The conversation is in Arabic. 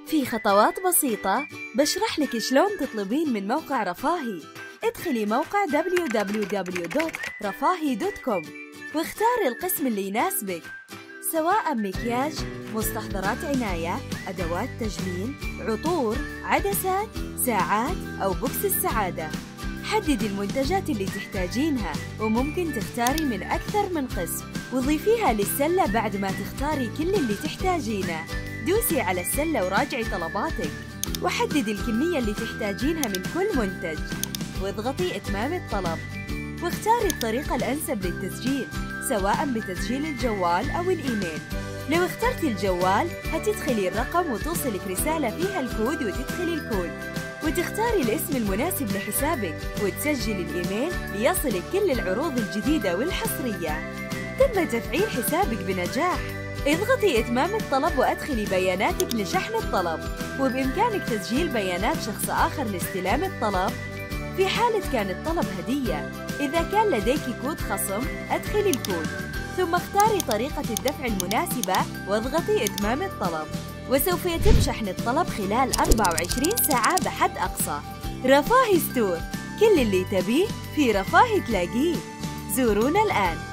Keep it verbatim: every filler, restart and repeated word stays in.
في خطوات بسيطة بشرح لك شلون تطلبين من موقع رفاهي. ادخلي موقع دبليو دبليو دبليو دوت رفاهي دوت كوم واختاري القسم اللي يناسبك، سواء مكياج، مستحضرات عناية، أدوات تجميل، عطور، عدسات، ساعات أو بوكس السعادة. حددي المنتجات اللي تحتاجينها وممكن تختاري من أكثر من قسم وضيفيها للسلة بعد ما تختاري كل اللي تحتاجينه. دوسي على السلة وراجعي طلباتك وحددي الكمية اللي تحتاجينها من كل منتج واضغطي إتمام الطلب واختاري الطريقة الأنسب للتسجيل، سواء بتسجيل الجوال أو الإيميل. لو اخترتي الجوال هتدخلي الرقم وتوصلك رسالة فيها الكود وتدخلي الكود وتختاري الاسم المناسب لحسابك وتسجلي الإيميل ليصلك كل العروض الجديدة والحصرية. تم تفعيل حسابك بنجاح. اضغطي إتمام الطلب وأدخلي بياناتك لشحن الطلب، وبإمكانك تسجيل بيانات شخص آخر لاستلام الطلب في حالة كان الطلب هدية. إذا كان لديك كود خصم أدخلي الكود ثم اختاري طريقة الدفع المناسبة واضغطي إتمام الطلب، وسوف يتم شحن الطلب خلال أربع وعشرين ساعة بحد أقصى. رفاهي ستور، كل اللي تبيه في رفاهي تلاقيه. زورونا الآن.